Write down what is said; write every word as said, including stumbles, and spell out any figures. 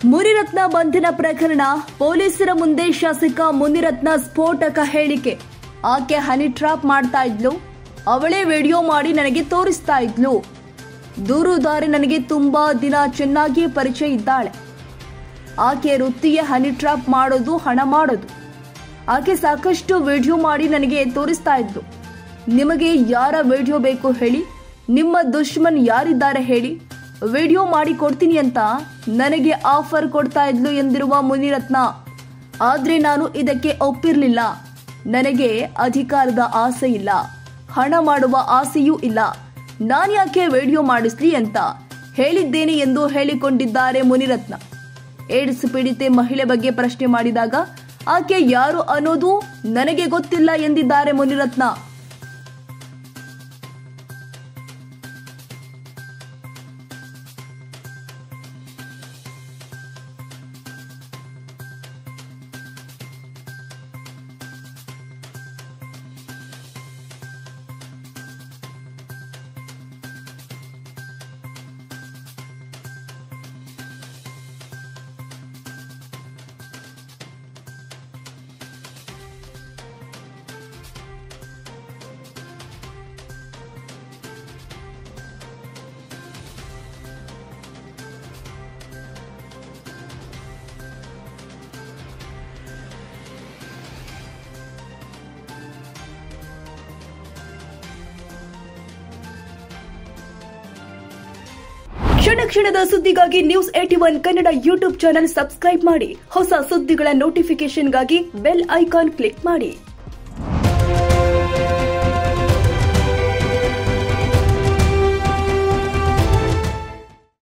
ಮುನಿರತ್ನ ಬಂಧನ ಪ್ರಕರಣ, ಪೊಲೀಸರ ಮುಂದೆ ಶಾಸಕ ಮುನಿರತ್ನ ಸ್ಫೋಟಕ ಹೇಳಿಕೆ. ಆಕೆ ಹನಿ ಟ್ರಾಪ್ ಮಾಡ್ತಾ ಇದ್ಲು, ಅವಳೇ ವಿಡಿಯೋ ಮಾಡಿ ನನಗೆ ತೋರಿಸ್ತಾ ಇದ್ಲು. ದೂರುದಾರಿ ನನಗೆ ತುಂಬಾ ದಿನ ಚೆನ್ನಾಗಿ ಪರಿಚಯ ಇದ್ದಾಳೆ. ಆಕೆ ವೃತ್ತಿಯೇ ಹನಿ ಟ್ರಾಪ್ ಮಾಡೋದು, ಹಣ ಮಾಡೋದು. ಆಕೆ ಸಾಕಷ್ಟು ವಿಡಿಯೋ ಮಾಡಿ ನನಗೆ ತೋರಿಸ್ತಾ ಇದ್ಲು. ನಿಮಗೆ ಯಾರ ವಿಡಿಯೋ ಬೇಕು ಹೇಳಿ, ನಿಮ್ಮ ದುಶ್ಮನ್ ಯಾರಿದ್ದಾರೆ ಹೇಳಿ, ವಿಡಿಯೋ ಮಾಡಿ ಕೊಡ್ತೀನಿ ಅಂತ ನನಗೆ ಆಫರ್ ಕೊಡ್ತಾ ಇದ್ಲು ಎಂದಿರುವ ಮುನಿರತ್ನ. ಆದ್ರೆ ನಾನು ಇದಕ್ಕೆ ಒಪ್ಪಿರಲಿಲ್ಲ. ನನಗೆ ಅಧಿಕಾರದ ಆಸೆ ಇಲ್ಲ, ಹಣ ಮಾಡುವ ಆಸೆಯೂ ಇಲ್ಲ. ನಾನ್ಯಾಕೆ ವಿಡಿಯೋ ಮಾಡಿಸ್ಲಿ ಅಂತ ಹೇಳಿದ್ದೇನೆ ಎಂದು ಹೇಳಿಕೊಂಡಿದ್ದಾರೆ ಮುನಿರತ್ನ. ಏಡ್ಸ್ ಪೀಡಿತೆ ಮಹಿಳೆ ಬಗ್ಗೆ ಪ್ರಶ್ನೆ ಮಾಡಿದಾಗ ಆಕೆ ಯಾರು ಅನ್ನೋದು ನನಗೆ ಗೊತ್ತಿಲ್ಲ ಎಂದಿದ್ದಾರೆ ಮುನಿರತ್ನ. ಕ್ಷಣ ಕ್ಷಣದ ಸುದ್ದಿಗಾಗಿ news AT one Kannada YouTube channel subscribe ಮಾಡಿ. ಹೊಸ ಸುದ್ದಿಗಳ ನೋಟಿಫಿಕೇಶನ್ಗಾಗಿ ಬೆಲ್ ಐಕಾನ್ ಕ್ಲಿಕ್ ಮಾಡಿ.